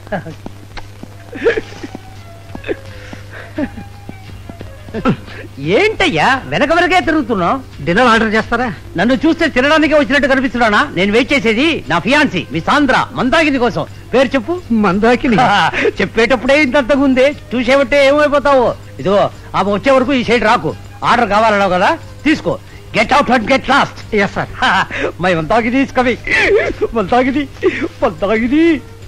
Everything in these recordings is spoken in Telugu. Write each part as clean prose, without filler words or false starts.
ఏంటయ్యా వెనక వెనకే తిరుగుతున్నావు? డిన్నర్ ఆర్డర్ చేస్తారా? నన్ను చూస్తే తినడానికే వచ్చినట్టు కనిపిస్తున్నానా? నేను వెయిట్ చేసేది నా ఫియాన్సీ మీ సాంద్ర మందాకిని కోసం. పేరు చెప్పు. మందాకిని. చెప్పేటప్పుడే ఇంతంతగా ఉంది, చూసేబట్టే ఏమైపోతావు. ఇదిగో ఆమె వచ్చే వరకు ఈ సైడ్ రాకు. ఆర్డర్ కావాలన్నావు కదా, తీసుకో. Get out and get lost. Yes sir. My Mandakini is coming. Mandakini Mandakini.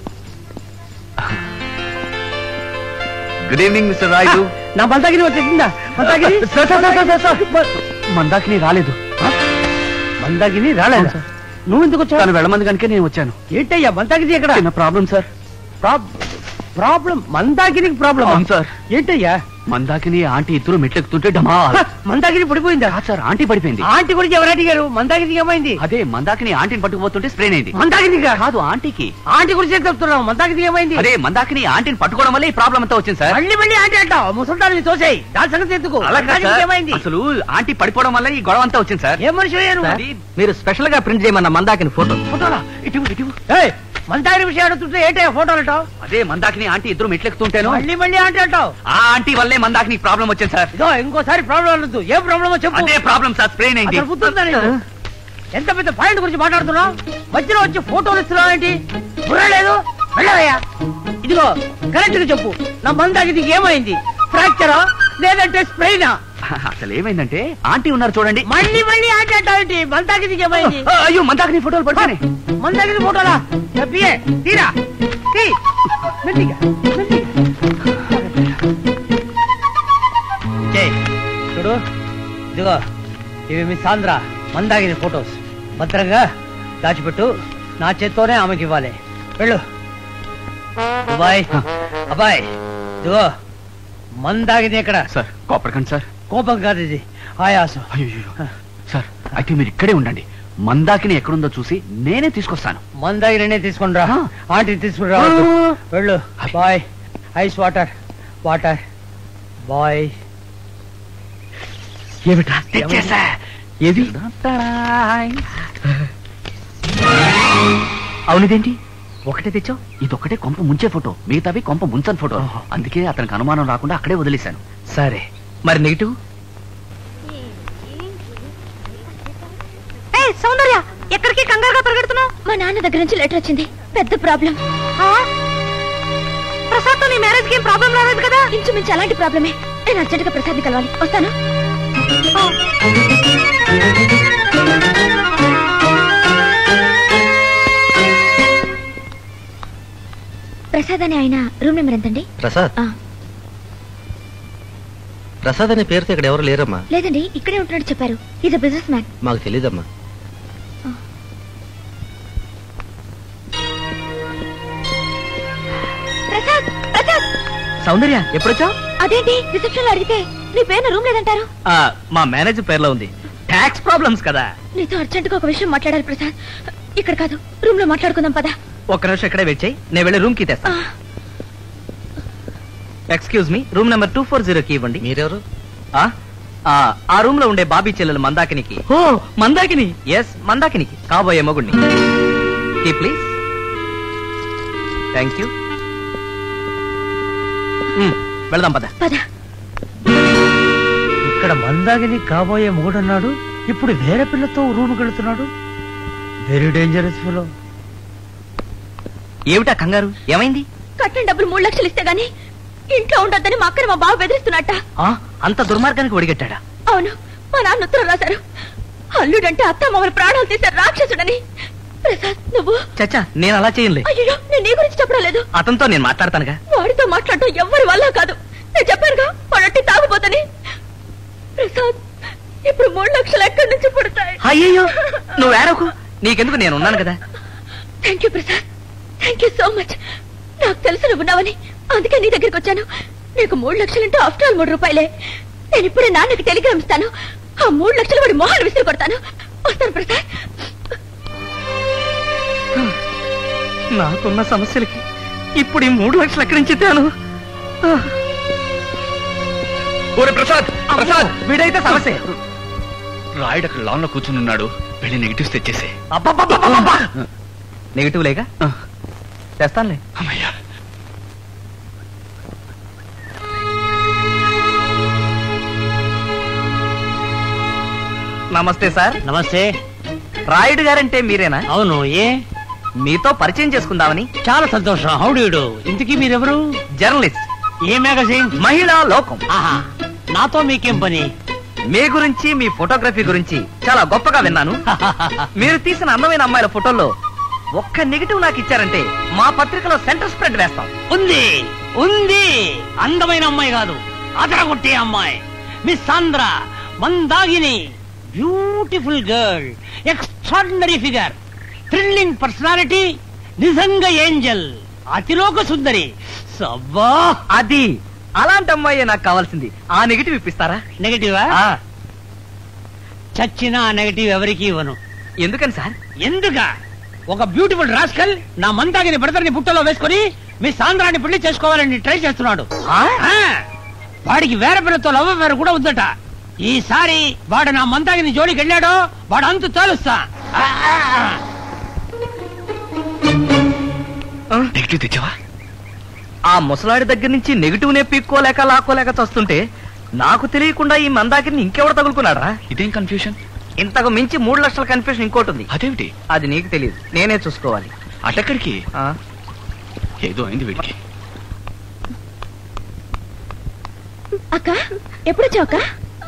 Good evening mister Rayudu. నా మందాకిని వచ్చేసిందా? మందాకిని మందాకిని రాలేదు. మందాకిని రాలేదు. నువ్వు ఎందుకు వచ్చావు? తను వెళ్ళమంది కనుక నేను వచ్చాను. ఏంటయ్యా మందాకిని ఎక్కడ? చిన్న ప్రాబ్లం సార్. ప్రాబ్లం? మందాకినికి ప్రాబ్లం? అవును సార్. ఏంటయ్యా? మందాకిని ఆంటీ ఇద్దరు మెట్లెక్కుతుంటే డమా. మందాకిని పడిపోయిందా? సార్ ఆంటీ పడిపోయింది. ఆంటీ గురించి ఎవరు అడిగారు? మందాకినికి ఏమైంది? అదే మందాకిని ఆంటీని పట్టుకుపోతుంటే స్ప్రెయిన్ అయింది. మందాకిని కాదు ఆంటీకి. ఆంటీ గురించి చెప్తున్నావు. మందాకిని ఏమైంది? అదే మందాకిని ఆంటీని పట్టుకోవడం వల్ల ఈ ప్రాబ్లం అంతా వచ్చింది సార్. మళ్ళీ ఆంటీ అంటావు? ముసల్దాన్ని తోసేయి. దాని సంగతి ఎందుకు? ఏమైంది? అసలు ఆంటీ పడిపోవడం వల్ల ఈ గొడవ అంతా వచ్చింది సార్. ఏం మనిషి అయ్యారు? మీరు స్పెషల్ గా ప్రింట్ చేయమన్న మందాకిని ఫోటోలా ఇటు మందాకిని విషయం అడుగుతుంటే ఏంటో ఫోటోలు అంటావు? అదే మందాకిని ఆంటీ ఇద్దరు మెట్లెక్కుతుంటేను మళ్ళీ ఆంటీ అంటావు. ఆ ఆంటీ వల్లే మందాకిని ప్రాబ్లం వచ్చింది సార్. ఇదో ఇంకోసారి ప్రాబ్లం అనొద్దు. ఏం ప్రాబ్లమో చెప్పు. అదే ప్రాబ్లం సార్, స్ప్రెయిన్ అయింది. ఎంత పెద్ద పాయింట్ గురించి మాట్లాడుతున్నావు? మధ్యలో వచ్చి ఫోటోలు ఇస్తున్నావు ఏంటి? బుర్రలేదు. వెళ్ళవయ్యా. ఇదిగో కరెక్ట్ గా చెప్పు, నా మందాకిని ఏమైంది? ఫ్రాక్చరా లేదంటే స్ప్రెయినా? అసలు ఏమైందంటే ఆంటీ ఉన్నారు చూడండి. మళ్ళీ ఆంటీ అంటావేంటి? మందాకిని ఏమైంది? అయ్యో మందాకిని ఫోటోలు పడుతుంది. మందాకిని ఫోటోలా? తీరా చూడు. ఇదిగో ఇవి మీ సాంద్ర మందాకిని ఫోటోస్. భద్రంగా దాచిపెట్టు. నా చేత్తోనే ఆమెకి ఇవ్వాలి. వెళ్ళు. అబ్బాయి అబ్బాయి ఇదిగో మందాకిని ఎక్కడ? సార్ కోపడకండి సార్. కోపం కాదు ఇది, ఆయాసం. అయ్యో సార్, అయితే మీరు ఇక్కడే ఉండండి. మందాకిని ఎక్కడుందో చూసి నేనే తీసుకొస్తాను. మందాకినే తీసుకుని రా. ఆంటీ తీసుకుని రా. వెళ్ళు. బాయ్. Ice water boy. ఏమిటా తెచ్చేసా? ఏది? అవునిదేంటి ఒకటే తెచ్చావు? ఇదొక్కటే కొంప ముంచే ఫోటో, మిగతావి కొంప ముంచని ఫోటో. అందుకే అతనికి అనుమానం రాకుండా అక్కడే వదిలేశాను. సరే మరి నెగిటివ్? సౌందర్య ఎక్కడికి కంగారుగా పరిగెడుతున్నావు? మా నాన్న దగ్గర నుంచి లెటర్ వచ్చింది. పెద్ద ప్రాబ్లం. ప్రసాద్ తో నీ మ్యారేజ్ కి ఏం ప్రాబ్లం రాలేదు కదా? ఇంచుమించు అలాంటి ప్రాబ్లమే. నేను అర్జెంట్ గా ప్రసాద్ ని కలవాలి. వస్తాను. ప్రసాద్ అని ఆయన రూమ్ నెంబర్ ఎంతండి? ప్రసాద్ అనే పేరుతో ఇక్కడ ఎవరు లేరమ్మా. లేదండి, ఇక్కడే ఉంటున్నాడు చెప్పారు. Is a businessman. మాకు తెలీదమ్మా. సౌందర్య ఎప్పుడొచ్చావు? అదేంటి రిసెప్షన్ లో అడిగితే నీ పేరు రూమ్ లేదంటారు? మా మేనేజర్ పేరులో ఉంది. టాక్స్ ప్రాబ్లమ్స్ కదా. నీతో అర్జెంట్ గా ఒక విషయం మాట్లాడాలి ప్రసాద్. ఇక్కడ కాదు, రూమ్ లో మాట్లాడుకుందాం పదా. ఒక్క నిమిషం ఇక్కడే వెయిట్ చేయి, నేను వెళ్ళి రూమ్ కి తెస్తా. ఎక్స్క్యూజ్ మీ, రూమ్ నెంబర్ 240 కి ఇవ్వండి. మీరెవరు? ఆ రూమ్ లో ఉండే బాబీ చెల్లెలు మందాకినికి. ఓ మందాకిని? ఎస్, మందాకినికి కాబోయే మగుడిని. Key please. Thank you. వెళ్దాం పద. ఇక్కడ మందాకిని కాబోయే మొగుడన్నాడు, ఇప్పుడు వేరే పిల్లతో రూమ్కి వెళుతున్నాడు. Very dangerous fellow. ఏమిటా కంగారు? ఏమైంది? కట్టిన డబ్బులు 3 లక్షలు ఇస్తే గానీ ఇంట్లో ఉండొద్దని మా అక్కని మా బావ బెదిరిస్తున్నట్ట. అంత దుర్మార్గానికి ఒడిగట్టాడా? అవును, మా నాన్న ఉత్తరం రాశారు. అల్లుడంటే అత్త మామూలు ప్రాణాలు తీశారు రాక్షసుడని. ప్రసాద్ నువ్వు? చచ్చా, నేను అలా చేయలే. అయ్యో, నేను నీ గురించి చెప్పడం లేదు. అతనితో నేను మాట్లాడతానుగా. వాడితో మాట్లాడటం ఎవరి వల్ల కాదు. నేను చెప్పానుగా వాడట్టి తాగుపోతని. ప్రసాద్, ఇప్పుడు 3 లక్షలు ఎక్కడి నుంచి పుడతాయి? అయ్యో నువ్వు ఏడవకు, నీకెందుకు, నేను ఉన్నాను కదా. Thank you Prasad, thank you so much. నాకు తెలుసు నువ్వు ఉన్నావని, అందుకే నీ దగ్గరికి వచ్చాను. నీకు 3 లక్షలంటే ఆఫ్టర్ ఆల్ 3 రూపాయలే. నేను ఇప్పుడే నాన్నకి టెలిగ్రామ్ ఇస్తాను. ఆ 3 లక్షలు వాడి మొహాలు విసిరి కొడతాను. వస్తాను ప్రసాద్. నాకున్న సమస్యలకి ఇప్పుడు ఈ 3 లక్షలు ఎక్కడి నుంచి తేను? ప్రసాద్, ప్రసాద్ వీడైతే సమస్య. రాయుడు అక్కడ లాన్ లో కూర్చుని ఉన్నాడు. వెళ్ళి నెగిటివ్స్ తెచ్చేసే. నెగిటివ్ లేక తెస్తానులే. అమ్మయ్యా, నమస్తే సార్. నమస్తే. రాయుడు గారంటే మీరేనా? అవును. ఏ మీతో పరిచయం చేసుకుందామని. చాలా సంతోషం. How do you do? ఇంతకీ మీరెవరు? జర్నలిస్ట్. ఏ మ్యాగజైన్? మహిళా లోకం. ఆహా, నాతో మీకేం పని? మీ గురించి, మీ ఫోటోగ్రఫీ గురించి చాలా గొప్పగా విన్నాను. మీరు తీసిన అందమైన అమ్మాయిల ఫోటోల్లో ఒక్క నెగిటివ్ నాకు ఇచ్చారంటే మా పత్రికలో సెంటర్ స్ప్రెడ్ వేస్తాం. ఉంది ఉంది. అందమైన అమ్మాయి కాదు, అదరగొట్టే అమ్మాయి. Miss Sandra Mandagini. Beautiful girl, extraordinary figure, thrilling personality, నిజంగా ఏంజల్, అతిలోక సుందరి. సబ్బా, అది అలాంటి అమ్మాయి నాకు కావాల్సింది. ఆ నెగిటివ్ ఇప్పిస్తారా? నెగటివా? చచ్చినా ఆ నెగటివ్ ఎవరికి ఇవ్వను. ఎందుకని సార్? ఎందుక? ఒక బ్యూటిఫుల్ రాస్కల్ నా మందాగిని బ్రదర్ని బుట్టలో వేసుకుని మీ సాంద్రాన్ని పెళ్లి చేసుకోవాలని ట్రై చేస్తున్నాడు. వాడికి వేరే పిల్లతో లవ్ అఫేర్ కూడా ఉందట. ఈసారి వాడు నా మందాగిని జోలికి వెళ్ళాడో వాడు అంతు తేలుస్తా. నెగిటివ్ తెచ్చావా? ఆ ముసలాడి దగ్గర నుంచి నెగిటివ్ నే పీక్కోలేక లాక్కోలేక చస్తుంటే నాకు తెలియకుండా ఈ మందాకిని ఇంకెవడు తగులుకున్నాడా? ఇదేం కన్ఫ్యూషన్? ఇంతకు మించి 3 లక్షల కన్ఫ్యూషన్ ఇంకోటి ఉంది. అదేమిటి? అది నీకు తెలియదు, నేనే చూసుకోవాలి. అటెక్కడికి? ఏదో అయింది వీడికి. అక్క ఎప్పుడు వచ్చావు అక్క?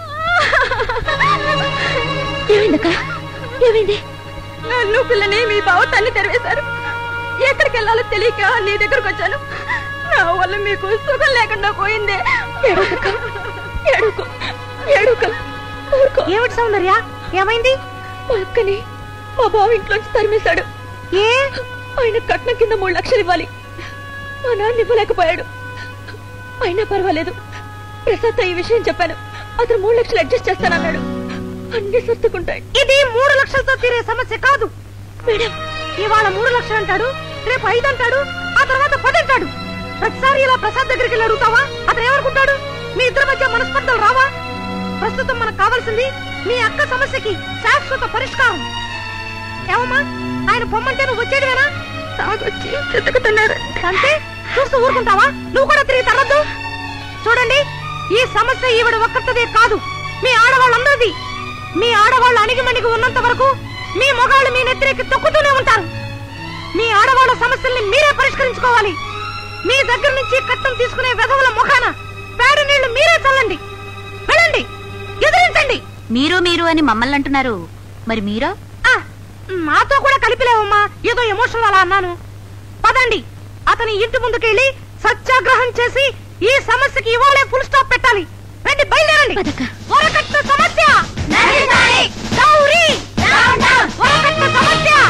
ఏమైందక్క? ఏమైంది? నన్ను పిల్లని మీ బావ తల్లి తెరవేశారు. ఎక్కడికి వెళ్ళాలో తెలియక నీ దగ్గరకు వచ్చాను. నా వల్ల మీకు సుఖం లేకుండా పోయింది. ఏమిటి సౌందర్య? ఏమైంది? మా అక్కని మా బావ ఇంట్లోంచి తరిమేశాడు. ఏ? ఆయన కట్నం కింద 3 లక్షలు ఇవ్వాలి. మా నాన్న ఇవ్వలేకపోయాడు. అయినా పర్వాలేదు, ప్రసాద్ ఈ విషయం చెప్పాను. అతను 3 లక్షలు అడ్జస్ట్ చేస్తానన్నాడు. అన్ని సర్దుకుంటాయి. ఇది 3 లక్షలతో తీరే సమస్య కాదు మేడం. ఇవాళ 3 లక్షలు అంటాడు, రేపు 5 అంటాడు, ఆ తర్వాత 10 అంటాడు. ప్రతిసారి ఇలా ప్రసాద్ దగ్గరికి వెళ్ళి అడుగుతావా? అతను ఏమనుకుంటాడు? మీ ఇద్దరి మధ్య మనస్పర్ధలు రావా? ప్రస్తుతం మనకు కావాల్సింది మీ అక్క సమస్యకి శాశ్వత పరిష్కారం. ఏమమ్మా, ఆయన పొమ్మంటే నువ్వు వచ్చేదివేనా? తాగొచ్చి వెతుకుతున్నాడు అంటే చూస్తూ ఊరుకుంటావా? నువ్వు కూడా తిరిగి తరద్దు. చూడండి, ఈ సమస్య ఈవిడ ఒక్కరిదే కాదు, మీ ఆడవాళ్ళందరిది. మీ ఆడవాళ్ళు అణిగిమణిగి ఉన్నంత వరకు మీ మగాళ్ళు మీ నెత్తిరెక్కి తొక్కుతూనే ఉంటారు. మీ ఆడవాళ్ళ సమస్యల్ని మీరే పరిష్కరించుకోవాలి. మీ దగ్గర నుంచి కట్టం తీసుకునే వెధవల ముఖాన పేడ నీళ్లు మీరే చల్లండి. వెళ్ళండి, ఎదిరించండి. మీరు అని మమ్మల్ని అంటున్నారు, మరి మీరో? మాతో కూడా కలిపిలేవమ్మా, ఏదో ఎమోషనల్ అలా అన్నాను. పదండి, అతని ఇంటి ముందుకెళ్ళి సత్యాగ్రహం చేసి ఈ సమస్యకి ఇవాళే ఫుల్ స్టాప్ పెట్టాలి. రండి, బయలుదేరండి. సమస్య సమస్య